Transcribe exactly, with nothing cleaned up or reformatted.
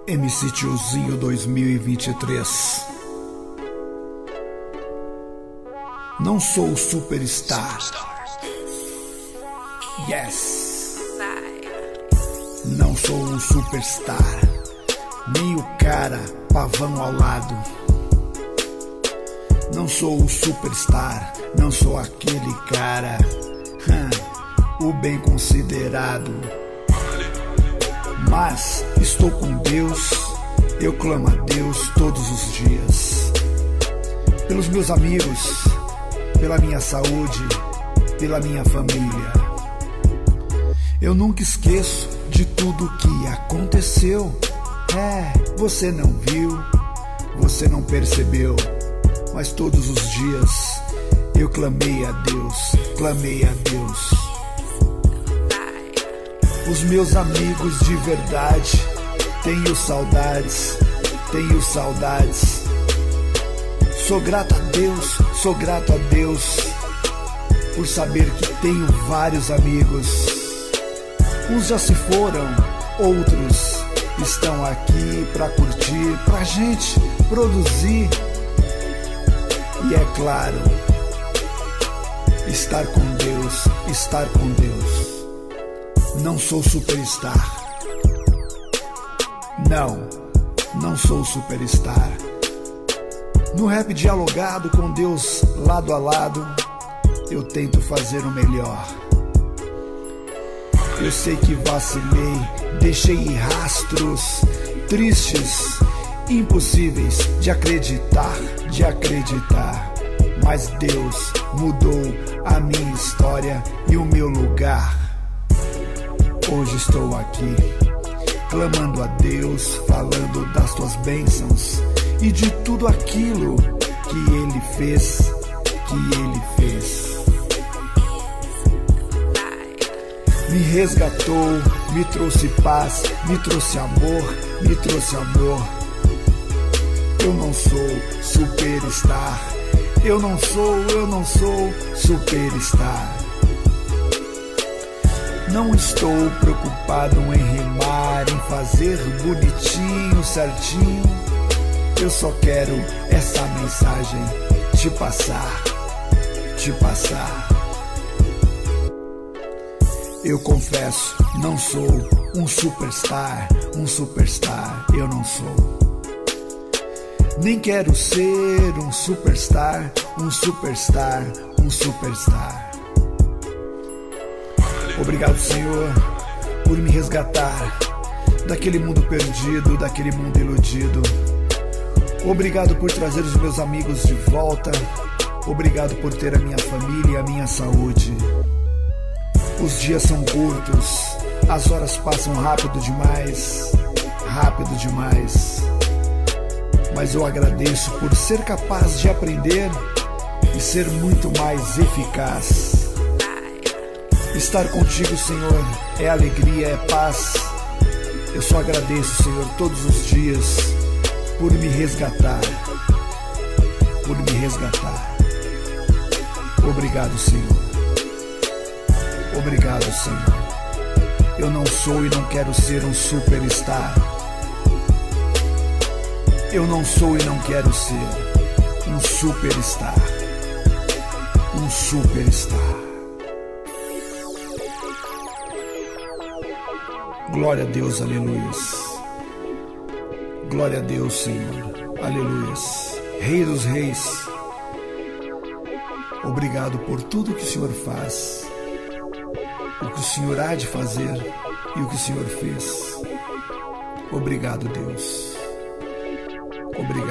M C Tiozinho dois mil e vinte e três. Não sou o superstar. Yes. Não sou o superstar, nem o cara pavão ao lado. Não sou o superstar, não sou aquele cara, hum, o bem considerado. Mas estou com Deus, eu clamo a Deus todos os dias. Pelos meus amigos, pela minha saúde, pela minha família. Eu nunca esqueço de tudo que aconteceu. É, você não viu, você não percebeu, mas todos os dias eu clamei a Deus, clamei a Deus. Os meus amigos de verdade, tenho saudades, tenho saudades. Sou grato a Deus, sou grato a Deus por saber que tenho vários amigos. Uns já se foram, outros estão aqui pra curtir, pra gente produzir. E é claro, estar com Deus, estar com Deus. Não sou superstar. Não, não sou superstar. No rap dialogado com Deus lado a lado, eu tento fazer o melhor. Eu sei que vacilei, deixei rastros tristes, impossíveis de acreditar, de acreditar. Mas Deus mudou a minha história e o meu lugar. Hoje estou aqui, clamando a Deus, falando das tuas bênçãos e de tudo aquilo que Ele fez, que Ele fez. Me resgatou, me trouxe paz, me trouxe amor, me trouxe amor. Eu não sou superstar, eu não sou, eu não sou superstar. Não estou preocupado em rimar, em fazer bonitinho, certinho. Eu só quero essa mensagem te passar, te passar. Eu confesso, não sou um superstar, um superstar, eu não sou. Nem quero ser um superstar, um superstar, um superstar. Obrigado, Senhor, por me resgatar daquele mundo perdido, daquele mundo iludido. Obrigado por trazer os meus amigos de volta. Obrigado por ter a minha família e a minha saúde. Os dias são curtos, as horas passam rápido demais, rápido demais. Mas eu agradeço por ser capaz de aprender e ser muito mais eficaz. Estar contigo, Senhor, é alegria, é paz. Eu só agradeço, Senhor, todos os dias por me resgatar, por me resgatar. Obrigado, Senhor. Obrigado, Senhor. Eu não sou e não quero ser um superstar. Eu não sou e não quero ser um superstar. Um superstar. Glória a Deus, aleluias. Glória a Deus, Senhor, aleluias. Rei dos reis, obrigado por tudo que o Senhor faz, o que o Senhor há de fazer e o que o Senhor fez. Obrigado, Deus. Obrigado.